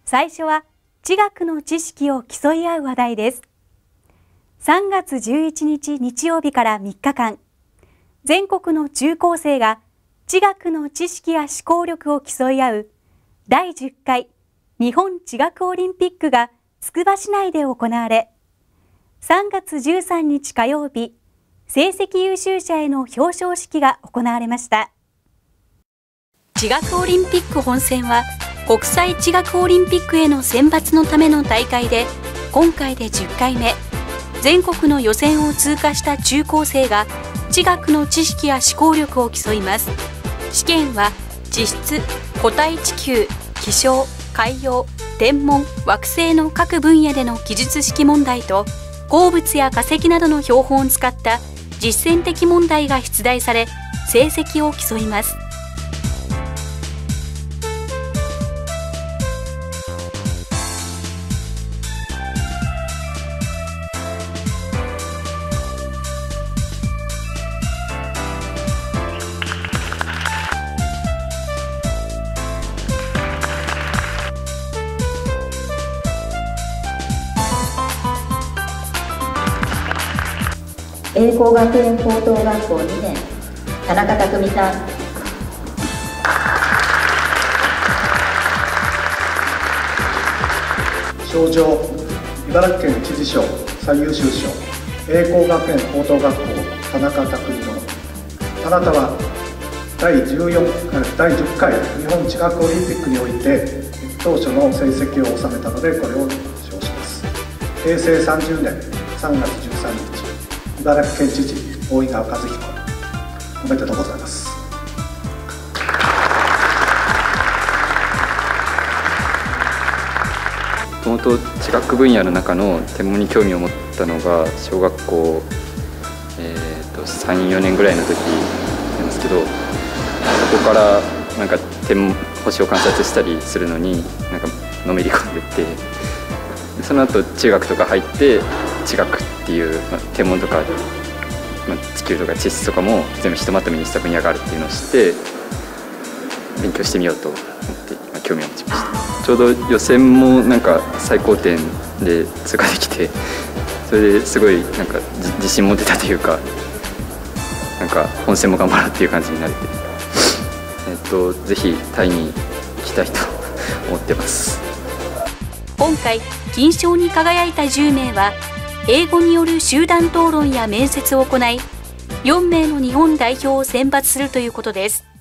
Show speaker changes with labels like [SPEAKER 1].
[SPEAKER 1] 最初は地学の知識を競い合う話題です。3月11日日曜日から3日間、全国の中高生が地学の知識や思考力を競い合う第10回日本地学オリンピックがつくば市内で行われ、3月13日火曜日、成績優秀者への表彰式が行われました。地学オリンピック本選は国際地学オリンピックへの選抜のための大会で、今回で10回目。全国の予選を通過した中高生が地学の知識や思考力を競います。試験は地質、固体地球、気象、海洋、天文、惑星の各分野での記述式問題と、鉱物や化石などの標本を使った実践的問題が出題され、成績を競います。
[SPEAKER 2] 栄光学園高等学校2年、田中匠さん。
[SPEAKER 3] 賞状、茨城県知事賞最優秀賞、栄光学園高等学校田中匠殿。あなたは第10回日本地学オリンピックにおいて当初の成績を収めたので、これを賞します。平成30年3月13日、茨城県知事大井川和彦、おめでとうございます。
[SPEAKER 4] もともと地学分野の中の天文に興味を持ったのが小学校、3、4年ぐらいの時なんですけど、そこからなんか星を観察したりするのになんかのめり込んでって、その後中学とか入って地学っていう、天文とか、地球とか地質とかも全部ひとまとめにした分野があるっていうのを知って勉強してみようと思って興味を持ちました。ちょうど予選もなんか最高点で通過できて、それですごいなんか自信持てたというか、なんか本戦も頑張ろうっていう感じになれて、ぜひタイに行きたいと思ってます。
[SPEAKER 1] 今回金賞に輝いた10名は英語による集団討論や面接を行い、4名の日本代表を選抜するということです。